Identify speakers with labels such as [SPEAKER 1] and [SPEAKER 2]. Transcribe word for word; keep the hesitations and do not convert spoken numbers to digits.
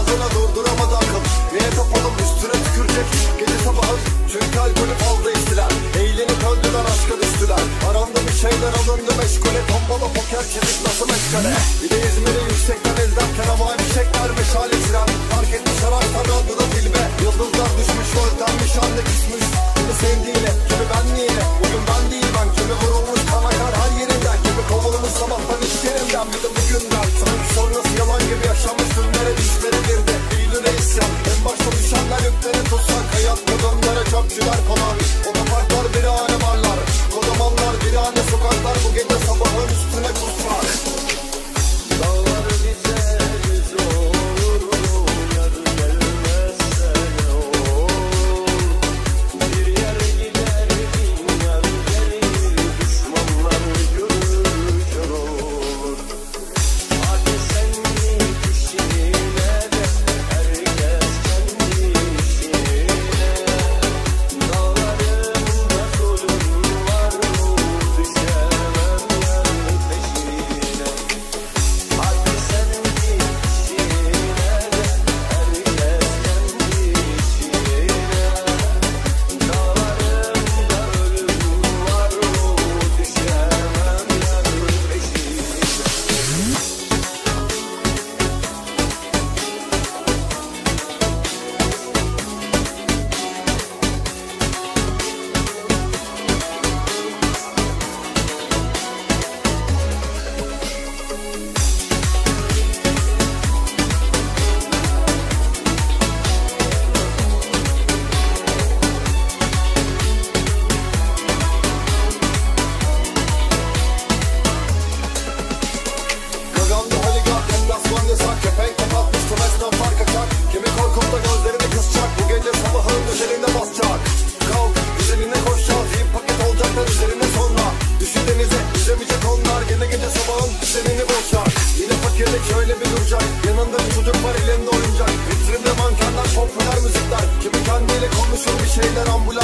[SPEAKER 1] ağzına durduramadı akıl. Niye tapalım üstüne tükürecek gece sabahın. Çünkü alkolü fazla içtiler. Eğlenip öldüler, aşka düştüler. Aramda bir şeyler alındı meşgule. Tombala poker çelik nasıl meşgale. Bir de İzmir'i yüksekten ezderken havai fişekler meşale siren. Fark etmiş ararsan radyoda filme. Yıldızlar düşmüş voltenmiş anne küsmüş. Kimi sevdiğine kimi benliğine. Bugün ben değil ben kimi vurulmuş kan akar her yerinden. Kimi kovulmuş sabahtan iş yerinden. Bir de bugünden sanki sonrası yalan gibi yaşanmış. Dünlere düşlere girdi Eylül'e isyan. En başta düşenler yükleri tutsak. Hayat kadınlara çöpçüler falan. Otoparklar birahane barlar. Kodamanlar birahane sokaklar. Bu gece sabahın üstüne kusmak.
[SPEAKER 2] Dağlar bize düz olur, yar gelmezse ne olur? Bir yer gider bin yar gelir, düşmanlar görür kör olur. Hadi sen git işine de, herkes kendi işine. Dağlarında zulüm var mı, düşemem yar peşine. Hadi sen git işine de, herkes kendi işine. Dağlarında ölüm var mı, düşemem yar peşine.
[SPEAKER 1] Gagandı holigan, enflasman yasak. Kepenk kapatmış, tümesden fark açar. Kimi korkup da gözlerini kısacak. Bu gece sabahın üzerinde basacak. Kalk, üzerine koşacağız. İyi paket olacaklar üzerine sonra. Düşün denize, yüzemeyecek onlar. Gene gece sabahın üzerini bozacak. Yine fakirlik şöyle bir duracak. Yanında bir çocuk var elinde oyuncak. Vitrinde mankenler, popüler müzikler. Kimi kendiyle konuşur bir şeyler ambulans.